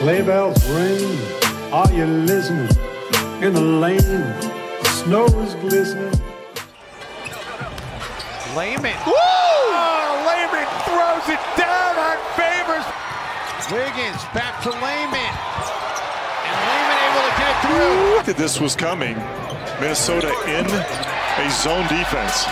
Sleigh bells ring, are you listening? In the lane, the snow is glistening. Layman. Woo! Oh, Layman throws it down on Favors. Wiggins back to Layman. And Layman able to get it through. This was coming. Minnesota in a zone defense.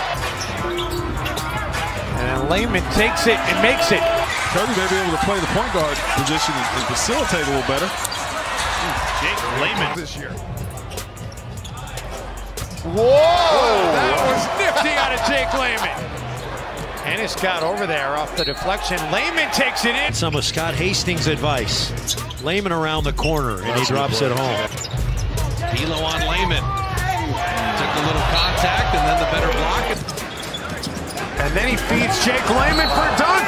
And Layman takes it and makes it. Kirby may be able to play the point guard position and facilitate a little better. Jake Layman this year. Whoa! That was nifty out of Jake Layman. Ennis got over there off the deflection. Layman takes it in. Some of Scott Hastings' advice. Layman around the corner, and he drops it home. D'Lo on Layman. Took a little contact, and then the better block. And then he feeds Jake Layman for a dunk.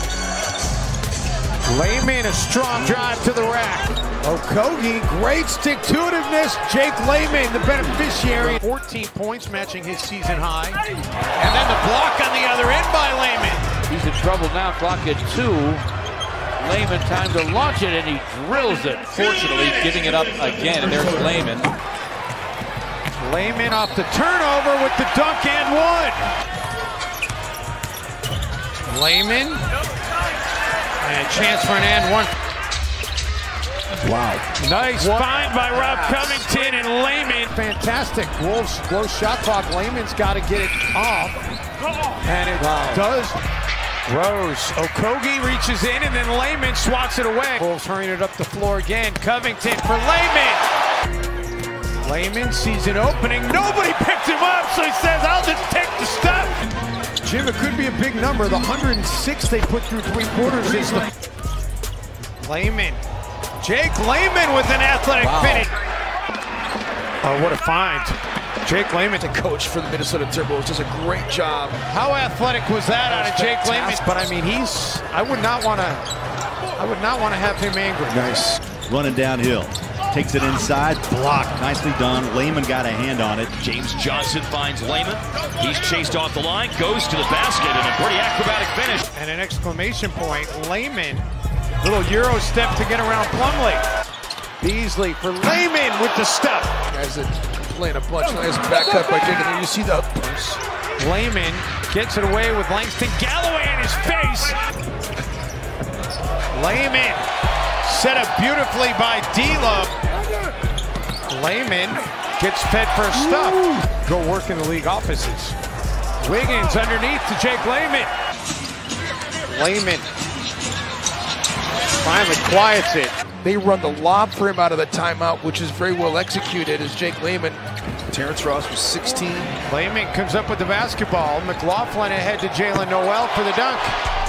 Layman, a strong drive to the rack. Okogie, great stick-to-itiveness. Jake Layman, the beneficiary. 14 points, matching his season high. And then the block on the other end by Layman. He's in trouble now, clock at 2. Layman time to launch it, and he drills it. Fortunately, giving it up again, and there's Layman. Layman off the turnover with the dunk and one. Layman. And a chance for an and one. Wow. Nice find by Rob Covington and Layman. Fantastic. Wolves close shot clock. Layman's got to get it off. And it does. Rose. Okogie reaches in and then Layman swats it away. Wolves hurrying it up the floor again. Covington for Layman. Layman sees an opening. Nobody picked him up, so he says, I'll just take the stuff. Jim, it could be a big number. The 106 they put through 3 quarters is the... Layman. Jake Layman with an athletic finish. Oh, what a find. Jake Layman, the coach for the Minnesota Timberwolves, does a great job. How athletic was that out of Jake Layman? But I mean, I would not want to have him angry. Nice. Running downhill. Takes it inside, blocked, nicely done. Layman got a hand on it. James Johnson finds Layman. He's chased off the line, goes to the basket, and a pretty acrobatic finish. And an exclamation point. Layman, little Euro step to get around Plumlee. Beasley for Layman with the stuff. Guys that playing a bunch nice back up by Jake, and you see the boost. Layman gets it away with Langston Galloway in his face. Layman set up beautifully by D'Lo. Layman gets fed for stuff. Go work in the league offices. Wiggins underneath to Jake Layman. Layman finally quiets it. They run the lob for him out of the timeout, which is very well executed as Jake Layman. Terrence Ross was 16. Layman comes up with the basketball. McLaughlin ahead to Jalen Noel for the dunk.